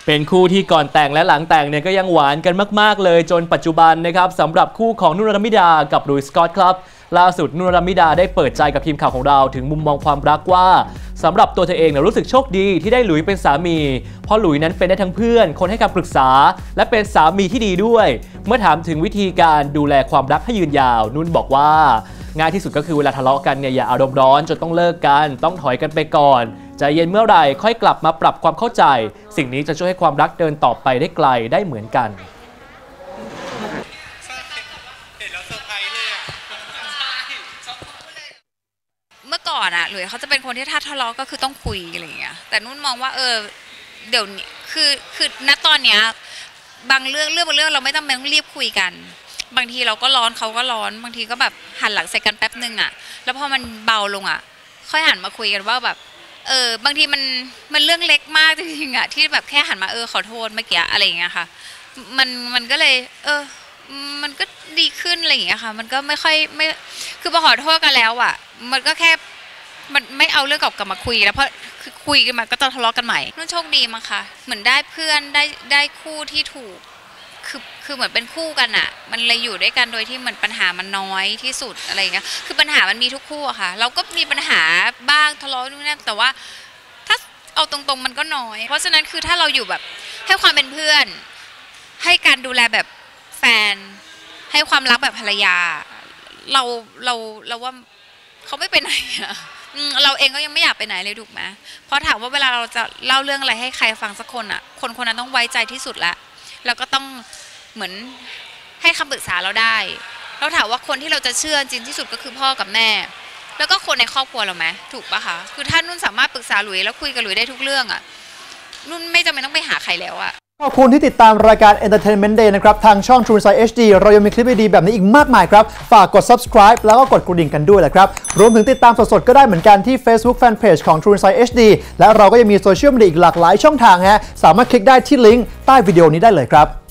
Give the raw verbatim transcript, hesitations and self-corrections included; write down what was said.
เป็นคู่ที่ก่อนแต่งและหลังแต่งเนี่ยก็ยังหวานกันมากๆเลยจนปัจจุบันนะครับสำหรับคู่ของนุ่นรมิดากับหลุยส์สกอตครับล่าสุดนุ่นรมิดาได้เปิดใจกับทีมข่าวของเราถึงมุมมองความรักว่าสำหรับตัวเธอเองเนี่ยรู้สึกโชคดีที่ได้หลุยเป็นสามีเพราะหลุยนั้นเป็นได้ทั้งเพื่อนคนให้คำปรึกษาและเป็นสามีที่ดีด้วยเมื่อถามถึงวิธีการดูแลความรักให้ยืนยาวนุ่นบอกว่าง่ายที่สุดก็คือเวลาทะเลาะกันเนี่ยอย่าอารมณ์ร้อนจนต้องเลิกกันต้องถอยกันไปก่อนใจเย็นเมื่อไหร่ค่อยกลับมาปรับความเข้าใจสิ่งนี้จะช่วยให้ความรักเดินต่อไปได้ไกลได้เหมือนกันเมื่อก่อนอะหลุยเขาจะเป็นคนที่ถ้าทะเลาะก็คือต้องคุยอะไรอย่างเงี้ยแต่นุ่นมองว่าเออเดี๋ยวนี้คือคือณตอนเนี้ยบางเรื่องเรื่องบางเรื่องเราไม่ต้องต้องรีบคุยกันบางทีเราก็ร้อนเขาก็ร้อนบางทีก็แบบหันหลังใส่กันแป๊บนึงอะแล้วพอมันเบาลงอะค่อยหันมาคุยกันว่าแบบเออบางทีมันมันเรื่องเล็กมากจริงๆอะที่แบบแค่หันมาเออขอโทษเมื่อกี้อะไรอย่างเงี้ยค่ะมันมันก็เลยเออมันก็ดีขึ้นอะไรอย่างเงี้ยค่ะมันก็ไม่ค่อยไม่คือพอขอโทษกันแล้วอะมันก็แค่มันไม่เอาเรื่องเก่าๆมาคุยแล้วเพราะคือคุยกันมาก็จะทะเลาะกันใหม่นุ่นโชคดีมั้งคะเหมือนได้เพื่อนได้ได้คู่ที่ถูกคือคือเหมือนเป็นคู่กันอะมันเลยอยู่ด้วยกันโดยที่เหมือนปัญหามันน้อยที่สุดอะไรอย่างเงี้ยคือปัญหามันมีทุกคู่อะค่ะเราก็มีปัญหาบ้างทะเลาะนู่นนั่นแต่ว่าถ้าเอาตรงๆมันก็น้อยเพราะฉะนั้นคือถ้าเราอยู่แบบให้ความเป็นเพื่อนให้การดูแลแบบแฟนให้ความรักแบบภรรยาเราเราเราว่าเขาไม่ไปไหนอะเราเองก็ยังไม่อยากไปไหนเลยถูกไหมเพราะถามว่าเวลาเราจะเล่าเรื่องอะไรให้ใครฟังสักคนอะคนคนนั้นต้องไว้ใจที่สุดละแล้วก็ต้องเหมือนให้คำปรึกษาเราได้เราถามว่าคนที่เราจะเชื่อจริงที่สุดก็คือพ่อกับแม่แล้วก็คนในครอบครัวเราไหมถูกปะคะคือถ้านุ่นสามารถปรึกษาหลุยแล้วคุยกับหลุยได้ทุกเรื่องอะนุ่นไม่จำเป็นต้องไปหาใครแล้วอะขอบคุณที่ติดตามรายการ Entertainment Day นะครับทางช่อง True Insight เอช ดี เรายังมีคลิปดีๆแบบนี้อีกมากมายครับฝากกด subscribe แล้วก็กดกระดิ่งกันด้วยแหละครับรวมถึงติดตามสดๆก็ได้เหมือนกันที่ Facebook Fanpage ของ True Insight เอช ดี และเราก็ยังมีโซเชียลมีเดียอีกหลากหลายช่องทางฮะสามารถคลิกได้ที่ลิงก์ใต้วิดีโอนี้ได้เลยครับ